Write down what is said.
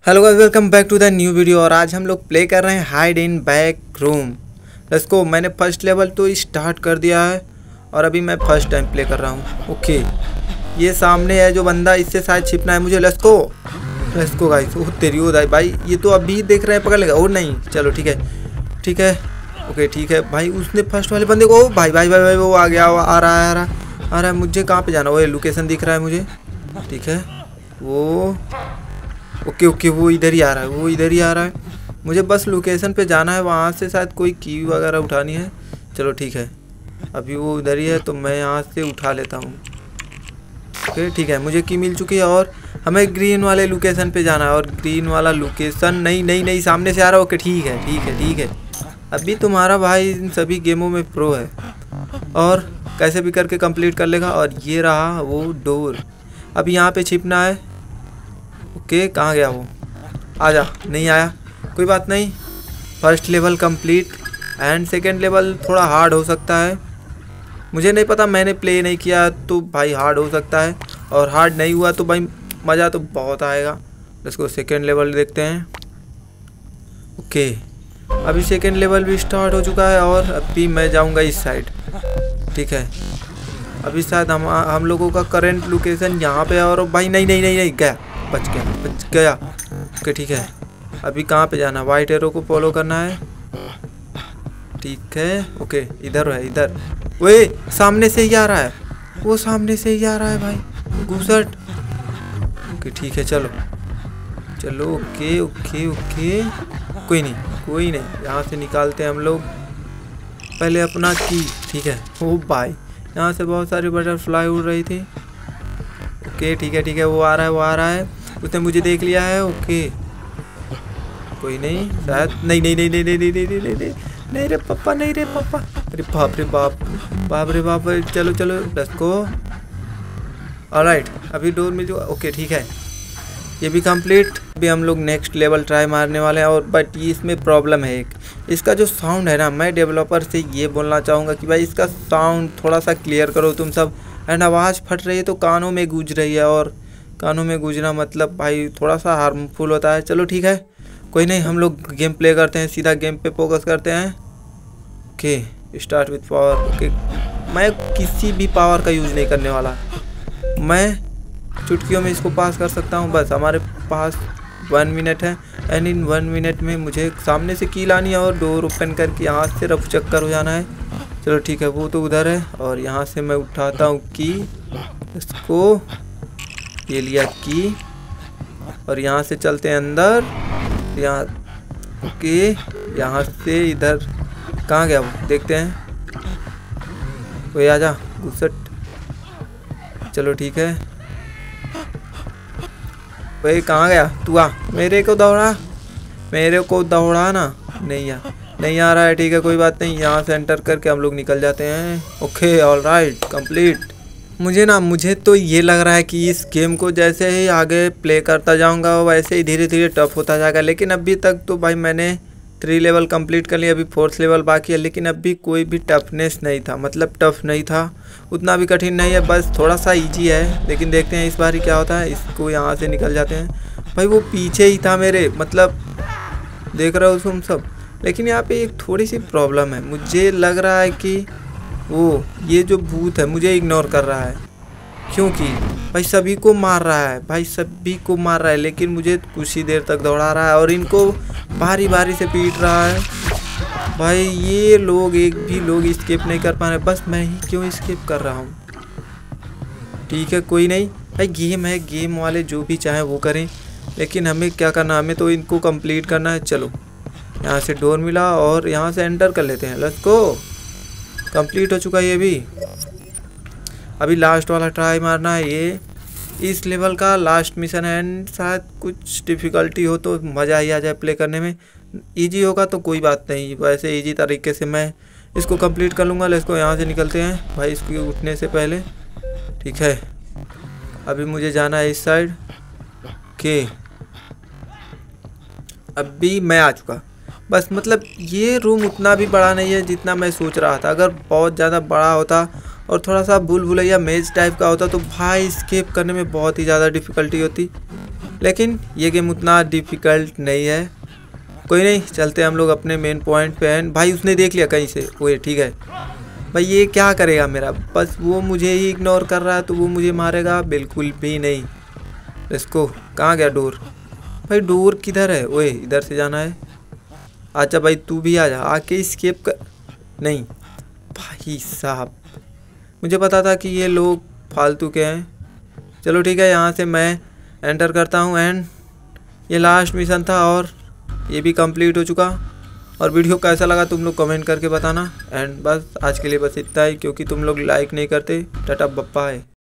Hello guys, welcome back to the new video. और आज हम लोग प्ले कर रहे हैं hide in back room. Let's go. मैंने फर्स्ट लेवल तो स्टार्ट कर दिया है और अभी मैं फर्स्ट टाइम प्ले कर रहा हूँ। ओके, ये सामने है जो बंदा, इससे शायद छिपना है मुझे। Let's go guys. ओह तेरी ओ भाई, ये तो अभी देख रहे हैं, पकड़ लेगा। ओ नहीं, चलो ठीक है। ओके ठीक है भाई, उसने फर्स्ट वाले बंदे को भाई वो आ गया, आ रहा है। मुझे कहाँ पे जाना? वो लोकेशन दिख रहा है मुझे। ठीक है, वो ओके वो इधर ही आ रहा है। मुझे बस लोकेशन पे जाना है, वहाँ से शायद कोई की वगैरह उठानी है। चलो ठीक है, अभी वो उधर ही है तो मैं यहाँ से उठा लेता हूँ। ओके ठीक है, मुझे की मिल चुकी है और हमें ग्रीन वाले लोकेशन पे जाना है। और ग्रीन वाला लोकेशन नहीं सामने से आ रहा है। ओके ठीक है। अभी तुम्हारा भाई इन सभी गेमों में प्रो है और कैसे भी करके कंप्लीट कर लेगा। और ये रहा वो डोर। अब यहाँ पे छिपना है। ओके, कहाँ गया वो? आजा। नहीं आया, कोई बात नहीं। First level complete and second level थोड़ा हार्ड हो सकता है। मुझे नहीं पता, मैंने प्ले नहीं किया तो भाई हार्ड हो सकता है, और हार्ड नहीं हुआ तो भाई मज़ा तो बहुत आएगा। इसको सेकंड लेवल देखते हैं। ओके, अभी सेकंड लेवल भी स्टार्ट हो चुका है और अभी मैं जाऊंगा इस साइड। ठीक है, अभी शायद हम लोगों का करंट लोकेशन यहाँ पे है। और भाई नहीं गया, बच गया। ओके ठीक है, अभी कहाँ पे जाना? वाइट एरो को फॉलो करना है। ठीक है, ओके इधर है, इधर। वे सामने से ही आ रहा है, वो सामने से ही आ रहा है भाई, घुसट। ओके ठीक है, चलो। ओके कोई नहीं, यहाँ से निकालते हैं हम लोग पहले अपना की। ठीक है, ओ भाई यहाँ से बहुत सारी बटरफ्लाई उड़ रही थी। ओके ठीक है, वो आ रहा है। उसने मुझे देख लिया है। ओके कोई नहीं, शायद नहीं रे पापा। अरे बाप रे बाप। चलो लेट्स गो। ऑलराइट, अभी डोर मिल चुका। ओके ठीक है, ये भी कंप्लीट। अभी हम लोग नेक्स्ट लेवल ट्राई मारने वाले हैं। और बट ये इसमें प्रॉब्लम है एक, इसका जो साउंड है ना, मैं डेवलपर से ये बोलना चाहूँगा कि भाई इसका साउंड थोड़ा सा क्लियर करो तुम सब। एंड आवाज़ फट रही है तो कानों में गूंज रही है, और कानों में गूंजना मतलब भाई थोड़ा सा हार्मफुल होता है। चलो ठीक है, कोई नहीं, हम लोग गेम प्ले करते हैं, सीधा गेम पे फोकस करते हैं। Okay, start with power. Okay, मैं किसी भी पावर का यूज़ नहीं करने वाला, मैं चुटकियों में इसको पास कर सकता हूँ। बस हमारे पास 1 मिनट है एंड इन 1 मिनट में मुझे सामने से की लानी है और डोर ओपन करके यहाँ से रफ चक्कर हो जाना है। चलो ठीक है, वो तो उधर है। और यहाँ से मैं उठाता हूँ की, इसको ये लिया की, और यहाँ से चलते हैं अंदर। यहाँ ओके, यहाँ से इधर कहाँ गया वो, देखते हैं। कोई आजा, घुसट। चलो ठीक है, भाई कहाँ गया तू? आ, मेरे को दौड़ा ना। नहीं आ रहा है। ठीक है, कोई बात नहीं, यहाँ से एंटर करके हम लोग निकल जाते हैं। Okay alright, complete. मुझे तो ये लग रहा है कि इस गेम को जैसे ही आगे प्ले करता जाऊंगा वैसे ही धीरे धीरे टफ होता जाएगा। लेकिन अभी तक तो भाई मैंने 3 लेवल कंप्लीट कर लिया, अभी 4th लेवल बाकी है। लेकिन अभी कोई भी टफनेस नहीं था, मतलब टफ नहीं था, उतना भी कठिन नहीं है, बस थोड़ा सा इजी है। लेकिन देखते हैं इस बार ही क्या होता है। इसको यहाँ से निकल जाते हैं। भाई वो पीछे ही था मेरे, मतलब देख रहे हो तुम सब। लेकिन यहाँ पे एक थोड़ी सी प्रॉब्लम है, मुझे लग रहा है कि वो ये जो भूत है मुझे इग्नोर कर रहा है, क्योंकि भाई सभी को मार रहा है, लेकिन मुझे कुछ ही देर तक दौड़ा रहा है और इनको बारी से पीट रहा है। भाई ये लोग एक भी लोग स्केप नहीं कर पा रहे, बस मैं ही क्यों स्केप कर रहा हूँ। ठीक है कोई नहीं भाई, गेम है, गेम वाले जो भी चाहे वो करें, लेकिन हमें क्या करना, हमें तो इनको कंप्लीट करना है। चलो यहाँ से डोर मिला और यहाँ से एंटर कर लेते हैं। लेट्स गो, कंप्लीट हो चुका है ये भी। अभी लास्ट वाला ट्राई मारना है, ये इस लेवल का लास्ट मिशन है। एंड शायद कुछ डिफ़िकल्टी हो तो मज़ा ही आ जाए प्ले करने में। इजी होगा तो कोई बात नहीं, वैसे इजी तरीके से मैं इसको कंप्लीट कर लूँगा। इसको यहाँ से निकलते हैं भाई, इसके उठने से पहले। ठीक है, अभी मुझे जाना है इस साइड। ओके, अभी मैं आ चुका। बस मतलब ये रूम उतना भी बड़ा नहीं है जितना मैं सोच रहा था। अगर बहुत ज़्यादा बड़ा होता और थोड़ा सा भूल भुलैया मेज टाइप का होता तो भाई स्केप करने में बहुत ही ज़्यादा डिफ़िकल्टी होती। लेकिन ये गेम उतना डिफ़िकल्ट नहीं है। कोई नहीं, चलते हम लोग अपने मेन पॉइंट पे हैं। भाई उसने देख लिया कहीं से, वो ठीक है। भाई ये क्या करेगा मेरा, बस वो मुझे ही इग्नोर कर रहा है तो वो मुझे मारेगा बिल्कुल भी नहीं। इसको कहाँ गया डोर? भाई डोर किधर है? ओए इधर से जाना है। अच्छा भाई तू भी आ जा, आके स्केप कर। नहीं भाई साहब, मुझे पता था कि ये लोग फालतू के हैं। चलो ठीक है, यहाँ से मैं एंटर करता हूँ एंड ये लास्ट मिशन था और ये भी कंप्लीट हो चुका। और वीडियो कैसा लगा तुम लोग कमेंट करके बताना। एंड बस आज के लिए बस इतना ही, क्योंकि तुम लोग लाइक नहीं करते। टाटा बप्पा है।